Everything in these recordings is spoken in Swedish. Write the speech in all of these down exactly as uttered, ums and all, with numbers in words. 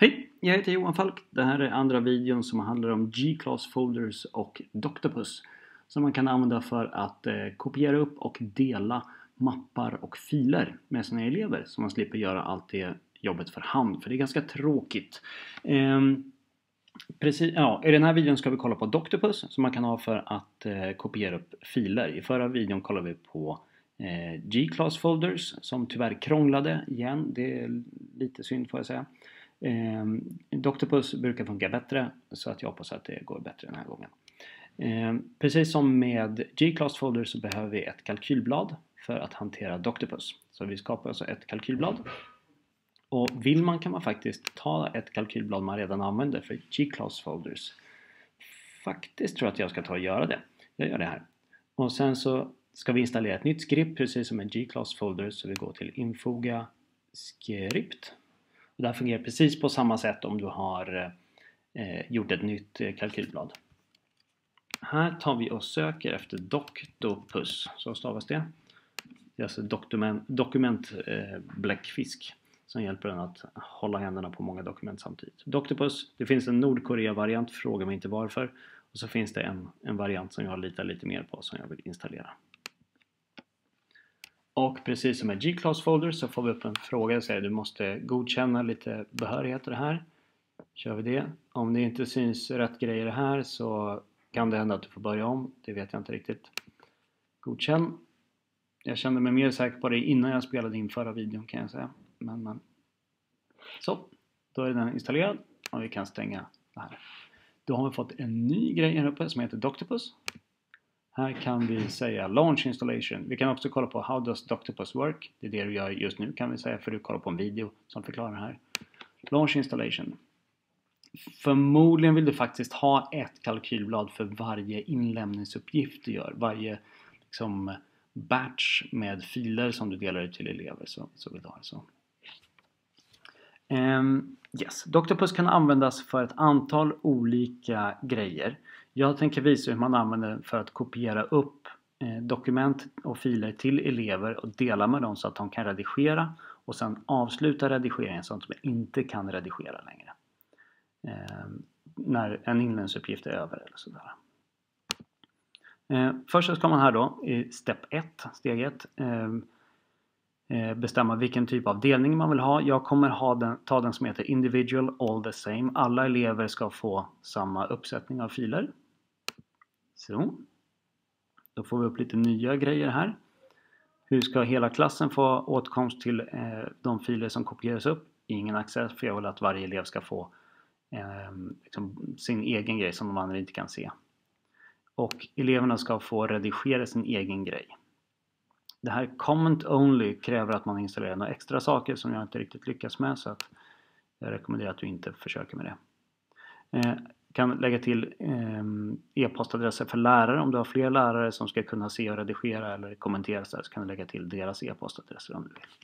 Hej, jag heter Johan Falk. Det här är andra videon som handlar om G-Class Folders och Doctopus som man kan använda för att eh, kopiera upp och dela mappar och filer med sina elever så man slipper göra allt det jobbet för hand, för det är ganska tråkigt. Ehm, precis, ja, I den här videon ska vi kolla på Doctopus som man kan ha för att eh, kopiera upp filer. I förra videon kollade vi på eh, G-Class Folders som tyvärr krånglade igen. Det är lite synd får jag säga. Eh, Doctopus brukar funka bättre så att jag hoppas att det går bättre den här gången. Eh, precis som med G-Class Folders så behöver vi ett kalkylblad för att hantera Doctopus. Så vi skapar alltså ett kalkylblad. Och vill man kan man faktiskt ta ett kalkylblad man redan använder för G-Class Folders. Faktiskt tror jag att jag ska ta och göra det. Jag gör det här. Och sen så ska vi installera ett nytt skript precis som med G-Class Folders. Så vi går till infoga skript. Och det här fungerar precis på samma sätt om du har eh, gjort ett nytt eh, kalkylblad. Här tar vi och söker efter Doctopus. Så stavas det. Det är alltså dokument, dokument eh, bläckfisk som hjälper den att hålla händerna på många dokument samtidigt. Doctopus, det finns en Nordkorea-variant, fråga mig inte varför. Och så finns det en, en variant som jag litar lite mer på som jag vill installera. Och precis som med G-Class Folders så får vi upp en fråga och säger att du måste godkänna lite behörigheter här. Kör vi det. Om det inte syns rätt grejer här så kan det hända att du får börja om. Det vet jag inte riktigt. Godkänn. Jag kände mig mer säker på det innan jag spelade in förra videon kan jag säga. Men, men. Så, då är den installerad och vi kan stänga det här. Då har vi fått en ny grej här uppe som heter Doctopus. Här kan vi säga Launch Installation. Vi kan också kolla på How does Doctopus work? Det är det du gör just nu kan vi säga för du kollar på en video som förklarar det här. Launch Installation. Förmodligen vill du faktiskt ha ett kalkylblad för varje inlämningsuppgift du gör. Varje liksom, batch med filer som du delar ut till elever. Så, så vill du ha det så. Um, yes. Doctopus kan användas för ett antal olika grejer. Jag tänker visa hur man använder den för att kopiera upp eh, dokument och filer till elever och dela med dem så att de kan redigera och sen avsluta redigeringen så att de inte kan redigera längre. Eh, när en inlämningsuppgift är över eller sådär. Eh, först så ska man här då i step ett, steg ett, eh, bestämma vilken typ av delning man vill ha. Jag kommer ha den, ta den som heter individual all the same. Alla elever ska få samma uppsättning av filer. Så. Då får vi upp lite nya grejer här. Hur ska hela klassen få åtkomst till eh, de filer som kopieras upp? Ingen access för jag vill att varje elev ska få eh, liksom sin egen grej som de andra inte kan se. Och eleverna ska få redigera sin egen grej. Det här comment only kräver att man installerar några extra saker som jag inte riktigt lyckas med så att jag rekommenderar att du inte försöker med det. Eh, kan lägga till eh, e-postadresser för lärare om du har fler lärare som ska kunna se och redigera eller kommentera så, här, så kan du lägga till deras e-postadresser om du vill.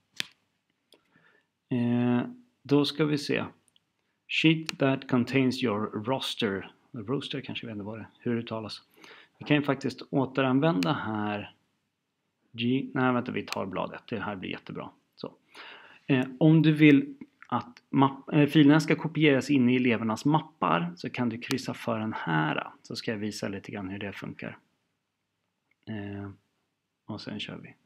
Eh, då ska vi se. Sheet that contains your roster. Roster kanske vi vet inte vad det hur det uttalas. Vi kan ju faktiskt återanvända här. G, nej vänta vi tar bladet, det här blir jättebra. Så. Eh, om du vill att mapp, eh, filerna ska kopieras in i elevernas mappar så kan du kryssa för den här. Så ska jag visa lite grann hur det funkar. Eh, och sen kör vi.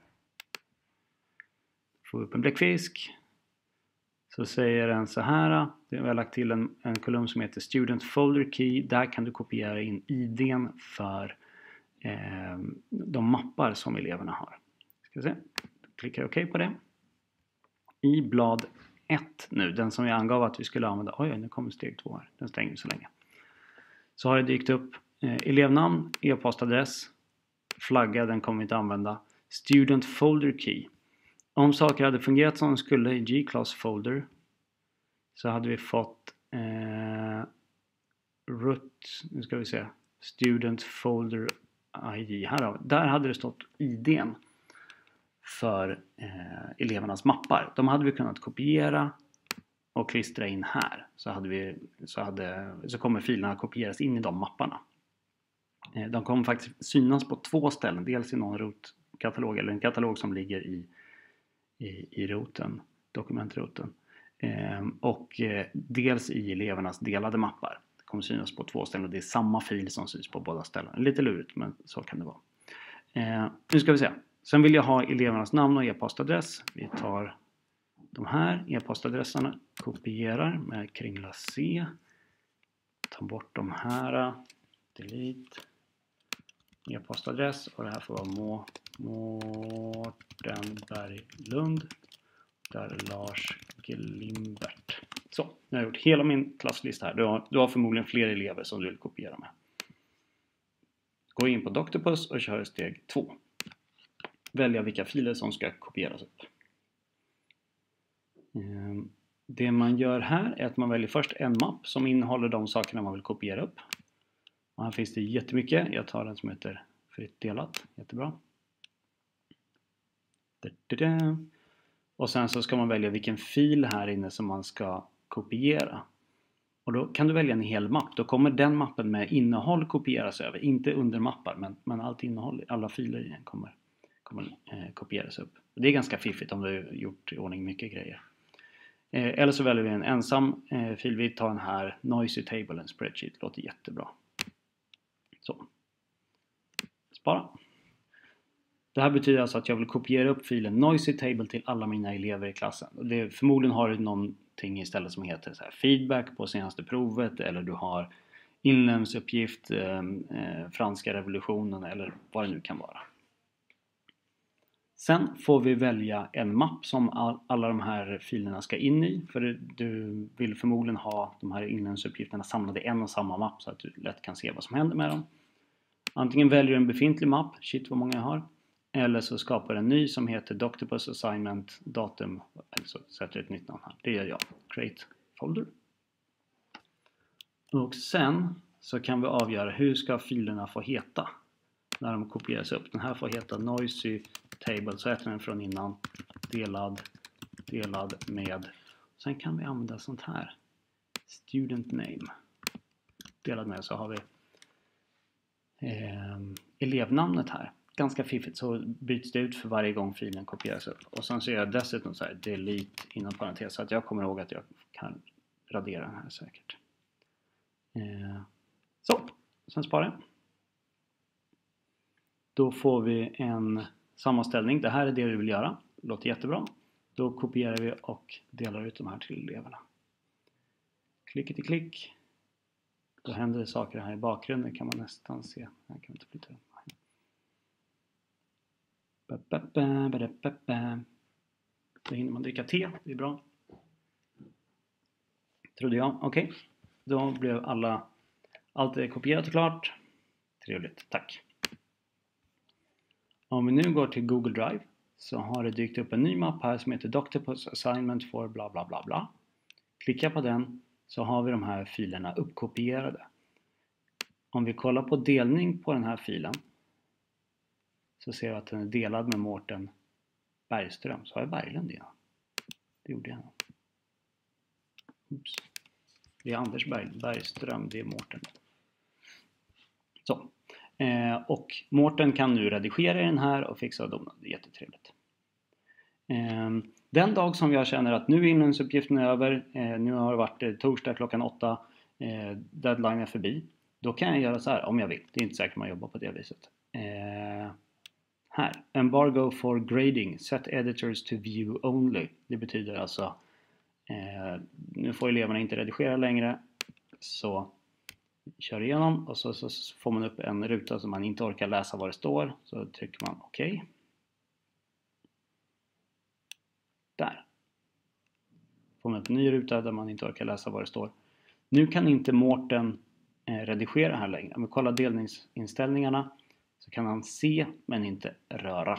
Får upp en bläckfisk. Så säger den så här. Vi har lagt till en, en kolumn som heter Student Folder Key. Där kan du kopiera in I D:n för eh, de mappar som eleverna har. Ska vi se. Klickar OK på det. I blad ett nu, den som jag angav att vi skulle använda. Oj, nu kommer steg två här. Den stänger så länge. Så har det dykt upp eh, elevnamn, e-postadress, flagga, den kommer vi inte använda. Student Folder Key. Om saker hade fungerat som de skulle i G-Class Folder så hade vi fått eh, root, nu ska vi se, Student Folder I D. Här har vi. Där hade det stått I D:n för eh, elevernas mappar. De hade vi kunnat kopiera och klistra in här. Så, hade vi, så, hade, så kommer filerna kopieras in i de mapparna. Eh, de kommer faktiskt synas på två ställen. Dels i någon rotkatalog eller en katalog som ligger i, i, i roten, dokumentroten. Och dels i elevernas delade mappar. Det kommer synas på två ställen och det är samma fil som syns på båda ställen. Lite lurigt, men så kan det vara. Nu ska vi se. Sen vill jag ha elevernas namn och e-postadress. Vi tar de här e-postadresserna, kopierar med kringla C. Tar bort de här, delete, e-postadress och det här får vara Må, Mårten Berglund, där Lars Glimbert. Så, nu har jag gjort hela min klasslista här. Du har, du har förmodligen fler elever som du vill kopiera med. Gå in på Doctopus och kör steg två. Välja vilka filer som ska kopieras upp. Det man gör här är att man väljer först en mapp som innehåller de sakerna man vill kopiera upp. Och här finns det jättemycket. Jag tar den som heter fritt delat. Jättebra. Och sen så ska man välja vilken fil här inne som man ska kopiera. Och då kan du välja en hel mapp. Då kommer den mappen med innehåll kopieras över. Inte under mappar, men, men allt innehåll, alla filer i den kommer, kommer eh, kopieras upp. Det är ganska fiffigt om du har gjort i ordning mycket grejer. Eh, eller så väljer vi en ensam eh, fil. Vi tar den här Noisy Table and Spreadsheet. Det låter jättebra. Så. Spara. Det här betyder alltså att jag vill kopiera upp filen Noisy Table till alla mina elever i klassen. Och det, förmodligen har du någonting istället som heter så här, feedback på senaste provet. Eller du har inlämningsuppgift, eh, eh, franska revolutionen eller vad det nu kan vara. Sen får vi välja en mapp som all, alla de här filerna ska in i. För du vill förmodligen ha de här inlämningsuppgifterna samlade i en och samma mapp så att du lätt kan se vad som händer med dem. Antingen väljer du en befintlig mapp, shit vad många jag har. Eller så skapar en ny som heter Doctopus Assignment Datum. Eller så sätter ett nytt namn här. Det gör jag. Create Folder. Och sen så kan vi avgöra hur ska filerna få heta när de kopieras upp. Den här får heta Noisy Table. Så heter den från innan. Delad. Delad med. Sen kan vi använda sånt här. Student name. Delad med så har vi eh, elevnamnet här. Ganska fiffigt så byts det ut för varje gång filen kopieras upp. Och sen så gör jag dessutom så här delete inom parentes så att jag kommer ihåg att jag kan radera den här säkert. Eh, så, sen sparar jag. Då får vi en sammanställning. Det här är det vi vill göra. Låter jättebra. Då kopierar vi och delar ut de här till eleverna. Klick till klick. Då händer det saker här i bakgrunden kan man nästan se. Här kan vi inte flytta den. Då hinner man dricka te, det är bra. Trodde jag, okej. Okay. Då blev alla, allt är kopierat och klart. Trevligt, tack. Om vi nu går till Google Drive så har det dykt upp en ny mapp här som heter Doctopus Assignment for bla bla bla bla. Klicka på den så har vi de här filerna uppkopierade. Om vi kollar på delning på den här filen så ser vi att den är delad med Mårten Bergström. Så har jag Berglund igen. Det gjorde jag. Oops. Det är Anders Berg, Bergström, det är Mårten. Så. Eh, och Mårten kan nu redigera den här och fixa och dona. Det är jättetrevligt. Eh, den dag som jag känner att nu är inlämningsuppgiften över. Eh, nu har det varit eh, torsdag klockan åtta. Eh, deadline är förbi. Då kan jag göra så här om jag vill. Det är inte säkert man jobbar på det viset. Eh, Här, embargo for grading, set editors to view only. Det betyder alltså, eh, nu får eleverna inte redigera längre. Så kör igenom och så, så får man upp en ruta som man inte orkar läsa vad det står. Så trycker man OK. Där. Får man upp en ny ruta där man inte orkar läsa vad det står. Nu kan inte Mårten eh, redigera här längre. Om vi kollar delningsinställningarna. Så kan han se men inte röra.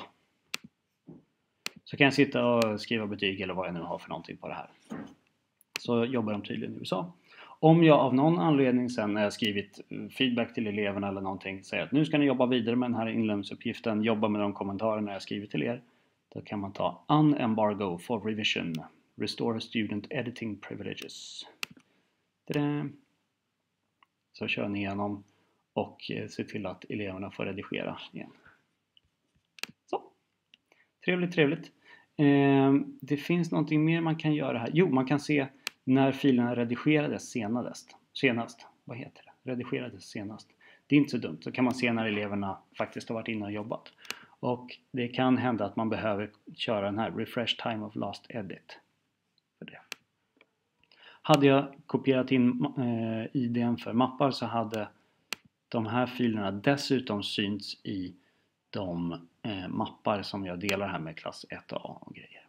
Så kan jag sitta och skriva betyg eller vad jag nu har för någonting på det här. Så jobbar de tydligen i U S A. Om jag av någon anledning sen när jag skrivit feedback till eleverna eller någonting säger att nu ska ni jobba vidare med den här inlämningsuppgiften. Jobba med de kommentarerna jag skrivit till er. Då kan man ta unembargo for revision. Restore student editing privileges. Tada. Så kör ni igenom. Och se till att eleverna får redigera igen. Så. Trevligt, trevligt. Eh, det finns någonting mer man kan göra här. Jo, man kan se när filerna redigerades senast. senast. Vad heter det? Redigerades senast. Det är inte så dumt. Så kan man se när eleverna faktiskt har varit inne och jobbat. Och det kan hända att man behöver köra den här refresh time of last edit. För det. Hade jag kopierat in eh, I D N för mappar så hade de här filerna dessutom synts i de eh, mappar som jag delar här med klass ett A och grejer.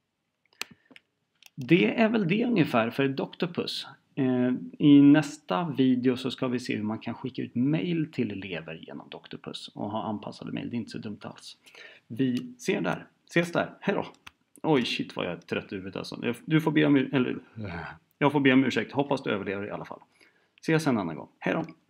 Det är väl det ungefär för Doctopus. Eh, I nästa video så ska vi se hur man kan skicka ut mail till elever genom Doctopus och ha anpassade mail. Det är inte så dumt alls. Vi ser där. Ses där. Hej då! Oj shit vad jag är trött i huvudet alltså. Du får be om, eller, jag får be om ursäkt. Hoppas du överlever i alla fall. Ses en annan gång. Hej då!